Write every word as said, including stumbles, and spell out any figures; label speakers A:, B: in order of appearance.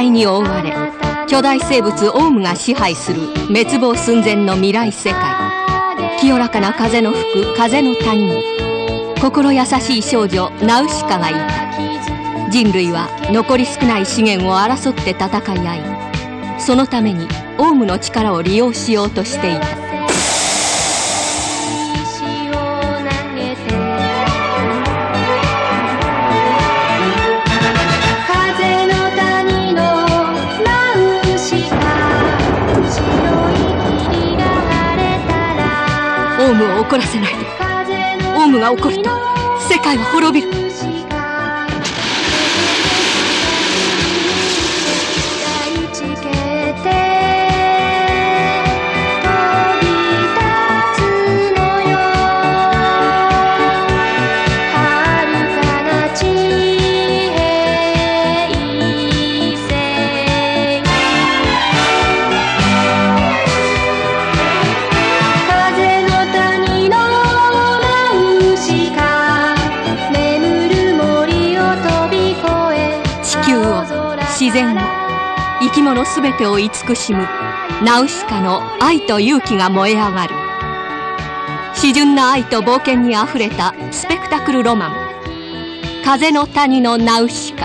A: 灰に覆われ、巨大生物オウムが支配する滅亡寸前の未来世界。清らかな風の吹く風の谷に心優しい少女ナウシカがいた。人類は残り少ない資源を争って戦い合い、そのためにオウムの力を利用しようとしていた。オウムを怒らせないで。オウムが怒ると世界は滅びる。自然を、生き物すべてを慈しむナウシカの愛と勇気が燃え上がる。詩純な愛と冒険にあふれたスペクタクルロマン、風の谷のナウシカ。